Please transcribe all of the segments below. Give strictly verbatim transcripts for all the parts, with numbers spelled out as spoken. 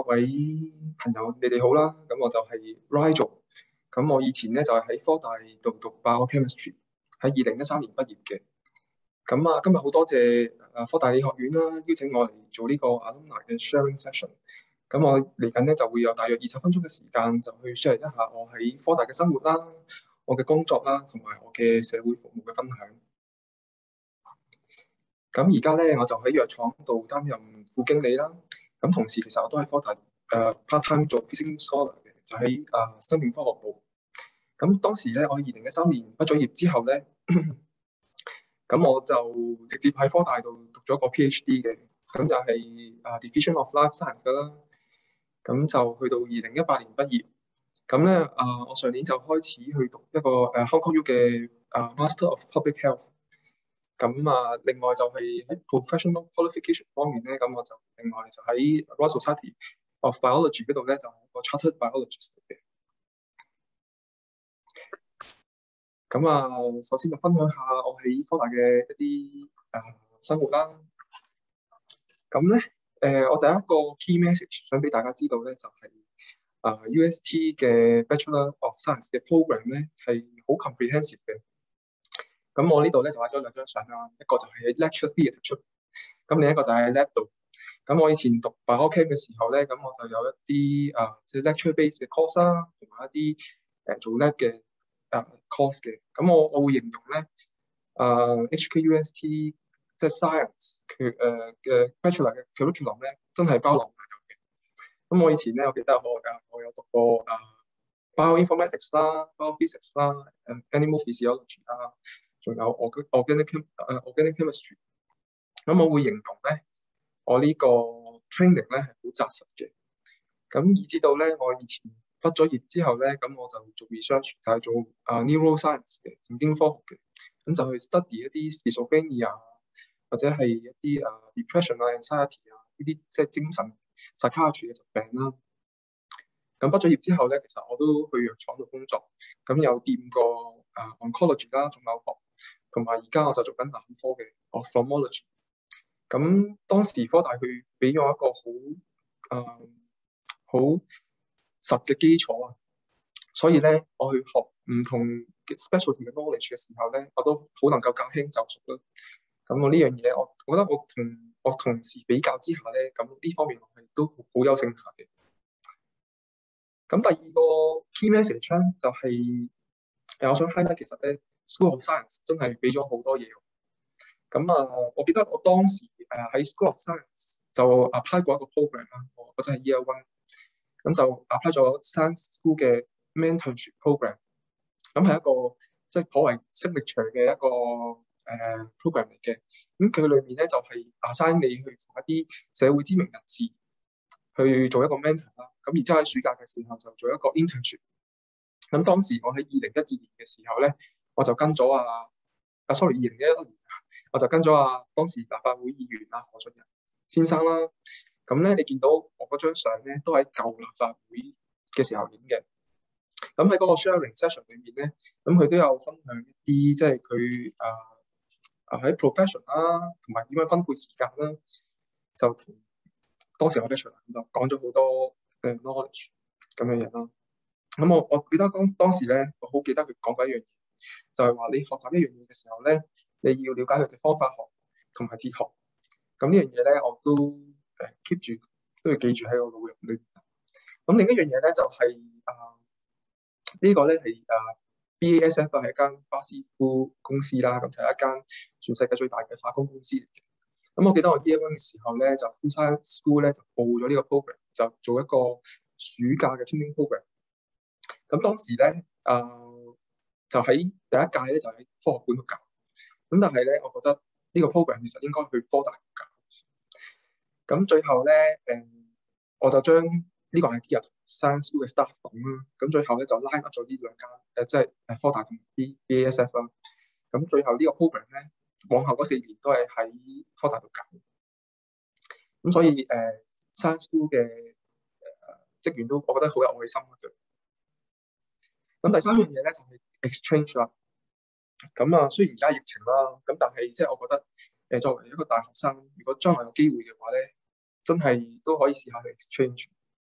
位朋友，你哋好啦。咁我就係 Rigel。咁我以前咧就係、喺科大度讀 biochemistry，喺二零一三年畢業嘅。咁啊，今日好多謝誒科大理學院啦，邀請我嚟做呢個 alumni 嘅 sharing session。咁我嚟緊咧就會有大約二十分鐘嘅時間，就去 share 一下我喺科大嘅生活啦，我嘅工作啦，同埋我嘅社會服務嘅分享。咁而家咧我就喺藥廠度擔任副經理啦。咁同時其實我都喺科大誒、uh, part time 做 visiting scholar 嘅，就喺誒、uh, 生命科學部。咁當時咧，我喺二零一三年畢咗業之後咧，咁我就直接喺科大度讀咗個 PhD 嘅，咁就係誒 Division of Life Science 噶啦。咁就去到二零一八年畢業。咁咧誒，我上年就開始去讀一個誒、uh, Hong Kong U 嘅誒、uh, Master of Public Health。咁啊，另外就係喺 professional qualification 方面咧，咁我就另外就喺 Royal Society of Biology 嗰度咧，就係一個 chartered biologist 嘅。咁啊，首先就分享下我喺科大嘅一啲誒、呃、生活啦。咁咧誒，我第一個 key message 想俾大家知道咧，就係、是、啊、呃、U S T 嘅 Bachelor of Science 嘅 program 咧係好 comprehensive 嘅。咁我呢度咧就擺咗兩張相啦，一個就係喺 lecture theatre 出，咁另一個就係喺 lab 度。咁我以前讀 biochem 嘅時候咧，咁我就有一啲啊即係 lecture base 嘅 course 啦，同埋一啲誒、呃、做 lab 嘅啊 course 嘅。咁我我會形容咧，啊 H K U S T 即係 science 佢誒嘅 bachelor 嘅 curriculum 咧，真係包羅萬有嘅。咁我以前咧，我記得我啊，我有讀過啊 bioinformatics 啦、biophysics 啦、誒 animal physiology 啦。仲有 organic chem 誒 organic chemistry，咁我會形容咧，我呢個 training 咧係好紮實嘅。咁以至到咧，我以前畢咗業之後咧，咁我就做 research，就係做啊 neuroscience 嘅神經科學嘅，咁就去 study 一啲 schizophrenia 或者係一啲啊 depression 啊 anxiety 啊呢啲即係精神 psychiatry 嘅疾病啦。咁畢咗業之後咧，其實我都去藥廠度工作，咁有掂過啊 oncology 啦，腫瘤學。同埋而家我就做緊眼科嘅 ophthalmology。咁當時科大佢俾咗一個好誒好實嘅基礎啊，所以咧我去學唔同嘅 specialty 嘅 knowledge 嘅時候咧，我都好能夠駕輕就熟啦。咁我呢樣嘢，我我覺得我同我同事比較之下咧，咁呢方面我係都好優勝下嘅。咁第二個 key message 咧就係、是、誒，我想 highlight 其實咧。School of Science 真係俾咗好多嘢。咁啊，我記得我當時誒喺 School of Science 就 apply 過一個 program 啦，我嗰陣係 Year One，咁就 apply 咗 Science School 嘅 Mentorship Program。咁係一個即係頗為 signature 嘅一個誒、呃、program 嚟嘅。咁佢裏面咧就係 assign你去同一啲社會知名人士去做一個 mentor 啦。咁然之後喺暑假嘅時候就做一個 internship。咁當時我喺二零一二年嘅時候咧，我就跟咗啊啊，sorry，二零一一年，我就跟咗啊當時立法會議員啊何俊仁先生啦。咁咧，你見到我嗰張相咧，都喺舊立法會嘅時候影嘅。咁喺嗰個 sharing session 裏面咧，咁佢都有分享一啲即係佢啊啊喺 profession 啦，同埋點樣分配時間啦，就同當時我 bachelor 就講咗好多誒 knowledge 咁樣嘢啦。咁我我記得當當時咧，我好記得佢講過一樣嘢。就係話你學習一樣嘢嘅時候咧，你要了解佢嘅方法學同埋哲學。咁呢樣嘢咧，我都誒 keep 住都要記住喺個腦入裏邊。咁另一樣嘢咧就係、是、啊、呃這個、呢個咧係啊 B A S F 係一間巴斯夫公司啦，咁就係一間全世界最大嘅化工公司嚟嘅。咁我記得我 Year One 嘅時候咧，就 Full Science School 咧就報咗呢個 program，就做一個暑假嘅 training program。咁當時咧啊〜、呃就喺第一屆咧，就喺科學館度教。咁但係咧，我覺得呢個 program 其實應該去科大度教。咁最後咧，誒，我就將呢個 idea 同 Science School 嘅 staff 講啦。咁最後咧就拉 up 咗呢兩間誒，即係誒科大同 B A S F 啦。咁最後呢個 program 咧，往後嗰四年都係喺科大度教。咁所以誒、呃、Science School 嘅誒、呃、職員都，我覺得好有愛心嘅。咁第三樣嘢咧就係 exchange 啦。咁啊，雖然而家疫情啦，咁但係即係我覺得誒作為一個大學生，如果將來有機會嘅話咧，真係都可以試下去 exchange。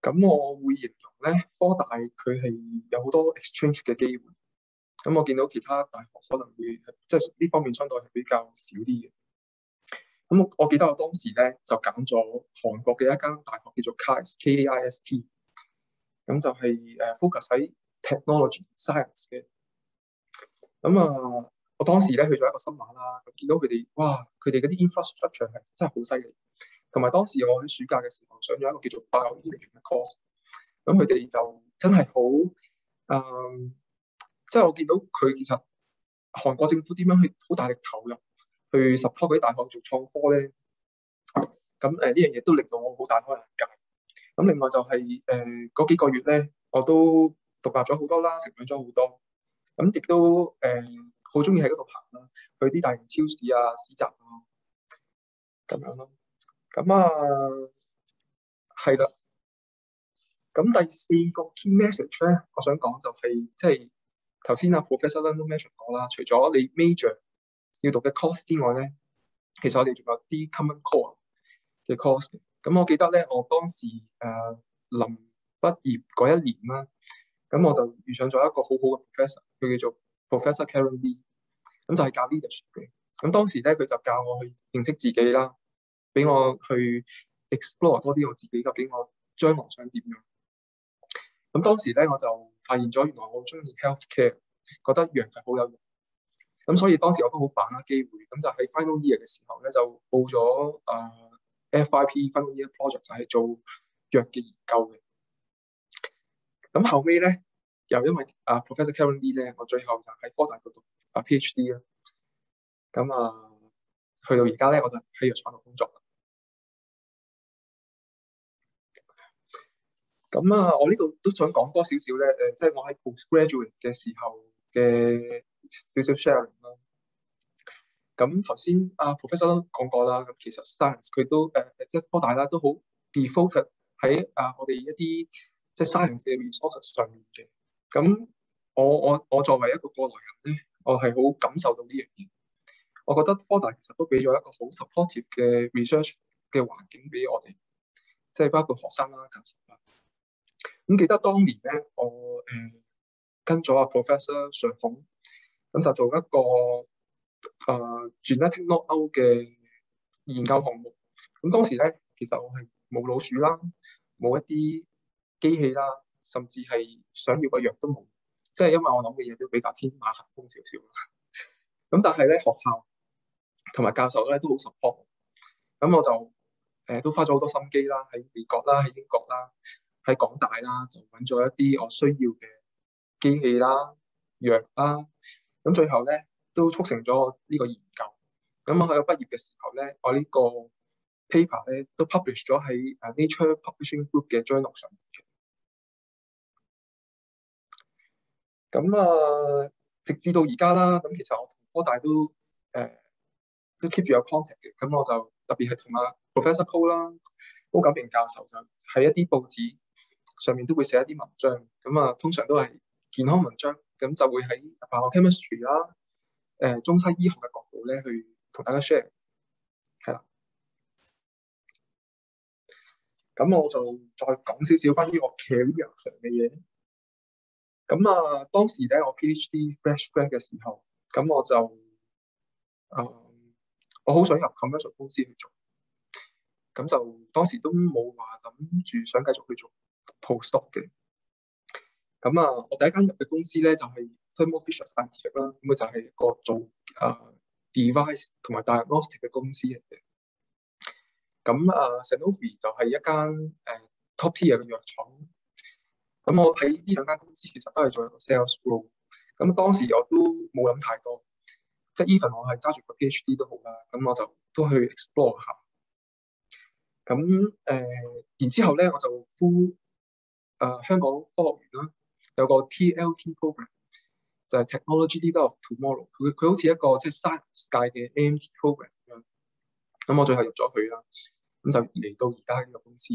咁我會形容咧，科大佢係有好多 exchange 嘅機會。咁我見到其他大學可能會即係呢方面相對係比較少啲嘅。咁我我記得我當時咧就揀咗韓國嘅一間大學叫做 K A I S T K A I S T， 咁就係誒 focus 喺 technology science 嘅。咁啊，我當時咧去咗一個新馬啦，見到佢哋哇，佢哋嗰啲 infrastructure 係真係好犀利。同埋當時我喺暑假嘅時候上咗一個叫做 bioimaging 嘅 course，咁佢哋就真係好誒，即係我見到佢其實韓國政府點樣去好大力投入去 support 嗰啲大學做創科咧。咁誒呢樣嘢都令到我好大開眼界。咁另外就係誒嗰幾個月咧，我都獨立咗好多啦，成長咗好多。咁亦都誒好中意喺嗰度行啦，去啲大型超市啊、市集啊咁樣咯。咁啊係啦。咁第四個 key message 咧，我想講就係即係頭先阿 Professor Lin 都 mention 過啦。除咗你 major 要讀嘅 course 之外咧，其實我哋仲有啲 common core 嘅 course。咁我記得咧，我當時誒臨畢業嗰一年啦，咁我就遇上咗一個好好嘅 professor，佢叫做 Professor Karen Lee，咁就係教 leadership 嘅。咁當時咧，佢就教我去認識自己啦，俾我去 explore 多啲我自己究竟我將來想點樣。咁當時咧，我就發現咗原來我好中意 healthcare，覺得藥係好有用。咁所以當時我都好把握機會，咁就喺 final year 嘅時候咧，就報咗誒、呃、F Y P final year project，就係做藥嘅研究嘅。咁後尾咧，又因為啊 Professor Karen Lee 咧，我最後就喺科大度讀啊 PhD 啦。咁啊，去到而家咧，我就喺藥廠度工作啦。咁啊，我呢度都想講多少少咧，誒、呃，即係我喺 postgraduate 嘅時候嘅少少 sharing 啦。咁頭先阿 Professor 都講過啦，咁其實 science 佢都誒、呃，即係科大啦，都好 devoted 喺啊我哋一啲即係 science 嘅 resources 上面嘅。咁我我我作為一個過來人咧，我係好感受到呢樣嘢。我覺得科大其實都俾咗一個好 supportive 嘅 research 嘅環境俾我哋，即係包括學生啦、教授啦。咁記得當年咧，我誒、呃、跟咗阿 Professor 上孔，咁就做一個誒 genetic knockout 嘅研究項目。咁當時咧，其實我係冇老鼠啦，冇一啲機器啦，甚至係想要個藥都冇，即係因為我諗嘅嘢都比較天馬行空少少。咁但係咧，學校同埋教授咧都好 support，咁我就誒、呃、都花咗好多心機啦，喺美國啦，喺英國啦，喺港大啦，就揾咗一啲我需要嘅機器啦、藥啦，咁最後咧都促成咗我呢個研究。咁我喺我畢業嘅時候咧，我呢個 paper 咧都 publish 咗喺誒 Nature Publishing Group 嘅 journal 上面嘅。咁啊，直至到而家啦，咁其實我同科大都誒、呃、都 keep 住有 contact 嘅。咁我就特別係同阿 Professor Ko 啦、高錦明教授就喺一啲報紙上面都會寫一啲文章。咁啊，通常都係健康文章，咁就會喺 biochemistry 啦、誒、呃、中西醫學嘅角度咧去同大家 share。係啦，咁我就再講少少關於我 career 上嘅嘢。咁啊，當時咧我 PhD fresh grad 嘅時候，咁我就誒、呃、我好想入 commercial 公司去做，咁就當時都冇話諗住想繼續去做 postdoc 嘅。咁啊，我第一間入嘅公司咧就係、是、Thermo Fisher Scientific 啦，咁佢就係一個做誒、呃、device 同埋 diagnostic 嘅公司嚟嘅。咁啊 Sanofi 就係一間誒、呃、top tier 嘅藥廠。咁我喺呢兩間公司其實都係做一個 sales role。咁當時我都冇諗太多，即係 even 我係揸住個 PhD 都好啦，咁我就都去 explore 下。咁誒、呃，然之後咧我就 through 誒香港科學園啦，有個 T L T program，就係 Technology Leader of Tomorrow。佢佢好似一個即係 science 界嘅 A M T program 咁樣。咁我最後入咗去啦，咁就嚟到而家呢個公司。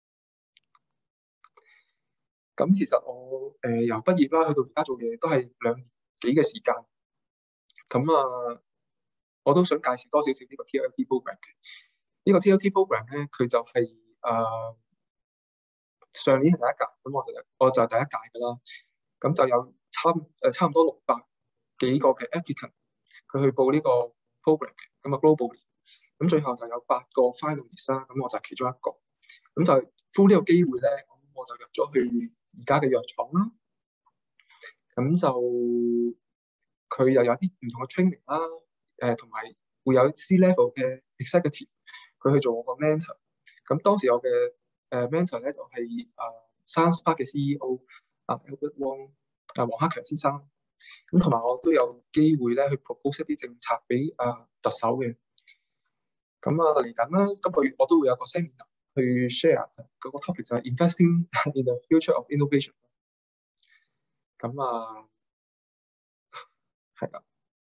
咁其實我誒、呃、由畢業啦，去到而家做嘢都係兩年幾嘅時間。咁啊，我都想介紹多少少呢個 T L T program 嘅。呢個 T L T program 咧，佢就係誒上年係第一屆，咁我就我就係第一屆㗎啦。咁就有差誒差唔多六百幾個嘅 applicant，佢去報呢個 program 嘅，咁啊 globally。咁最後就有八個 finalist 啦，咁我就係其中一個。咁就 through 呢個機會咧，咁我就入咗去而家嘅藥廠啦。咁就佢又有啲唔同嘅 training 啦，誒同埋會有 C-level 嘅 executive，佢去做我個 mentor。咁當時我嘅誒 mentor 咧就係誒 SciencePark 嘅 C E O 啊 Albert Wong 啊黃克強先生。咁同埋我都有機會咧去 propose 一啲政策俾誒特首嘅。咁啊嚟緊啦，今個月我都會有個 seminar 去 share 就嗰個 topic 就係 investing in the future of innovation。咁啊係啦。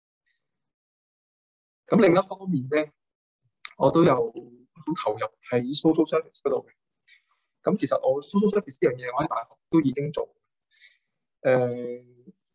咁另一方面咧，我都有好投入喺 social service 嗰度嘅。咁其實我 social service 呢樣嘢，我喺大學都已經做。誒，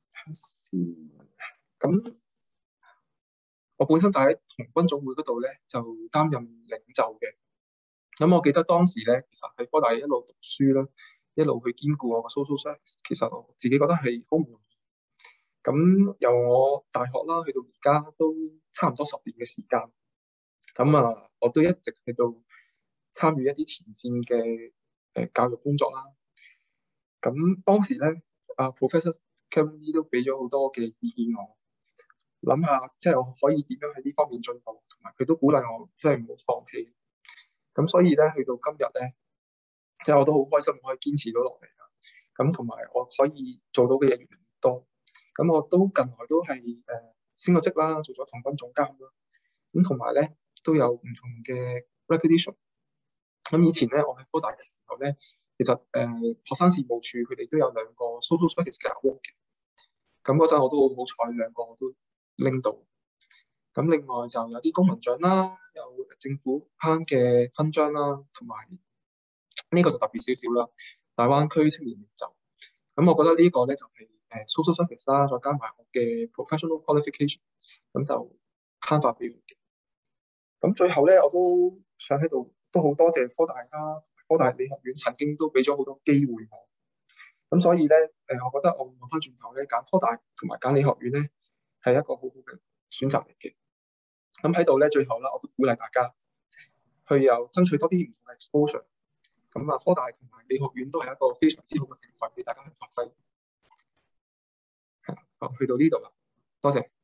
咁我本身就喺童軍總會嗰度咧，就擔任領袖嘅。咁我記得當時咧，其實喺科大一路讀書啦，一路去兼顧我個 social service，其實我自己覺得係好唔容易。咁由我大學啦，去到而家都差唔多十年嘅時間。咁啊，我都一直喺度參與一啲前線嘅誒教育工作啦。咁當時咧，啊 Professor Kevin 都俾咗好多嘅意見我，諗下即係我可以點樣喺呢方面進步，同埋佢都鼓勵我即係唔好放棄。咁所以咧，去到今日咧，即係我都好開心可以堅持到落嚟啦。咁同埋我可以做到嘅嘢越嚟越多。咁我都近來都係誒、呃、升個職啦，做咗童軍總監啦。咁同埋咧都有唔同嘅 recognition。咁以前咧，我喺科大嘅時候咧，其實誒、呃、學生事務處佢哋都有兩個 social service 嘅 award 嘅。咁嗰陣我都好好彩，兩個我都拎到。咁另外就有啲公民獎啦，有政府頒嘅勳章啦，同埋呢個就特別少少啦，大灣區青年領袖。咁我覺得呢個咧就係誒 social service 啦，再加埋我嘅 professional qualification，咁就頒發俾我嘅。咁最後咧，我都想喺度都好多謝科大啦，科大理學院曾經都俾咗好多機會我。咁所以咧，誒，我覺得我望翻轉頭咧，揀科大同埋揀理學院咧，係一個好好嘅選擇嚟嘅。咁喺度咧，最後啦，我都鼓勵大家去有爭取多啲唔同嘅 exposure。咁啊，科大同埋理學院都係一個非常之好嘅平台俾大家去發揮。係啦，好，去到呢度啦，多謝。